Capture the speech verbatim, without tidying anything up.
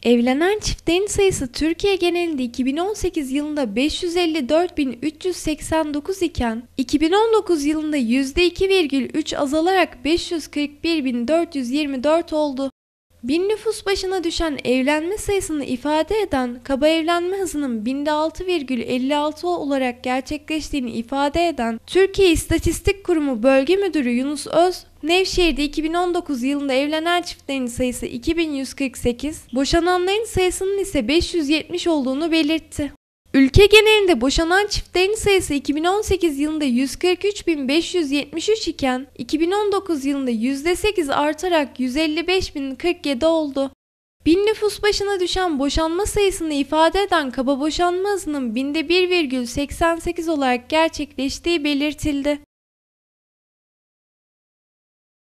Evlenen çiftlerin sayısı Türkiye genelinde iki bin on sekiz yılında beş yüz elli dört bin üç yüz seksen dokuz iken iki bin on dokuz yılında yüzde iki virgül üç azalarak beş yüz kırk bir bin dört yüz yirmi dört oldu. Bin nüfus başına düşen evlenme sayısını ifade eden kaba evlenme hızının binde altı virgül elli altı olarak gerçekleştiğini ifade eden Türkiye İstatistik Kurumu Bölge Müdürü Yunus Öz, Nevşehir'de iki bin on dokuz yılında evlenen çiftlerin sayısı iki bin yüz kırk sekiz, boşananların sayısının ise beş yüz yetmiş olduğunu belirtti. Ülke genelinde boşanan çiftlerin sayısı iki bin on sekiz yılında yüz kırk üç bin beş yüz yetmiş üç iken iki bin on dokuz yılında yüzde sekiz artarak yüz elli beş bin kırk yedi oldu. Bin nüfus başına düşen boşanma sayısını ifade eden kaba boşanma hızının binde bir virgül seksen sekiz olarak gerçekleştiği belirtildi.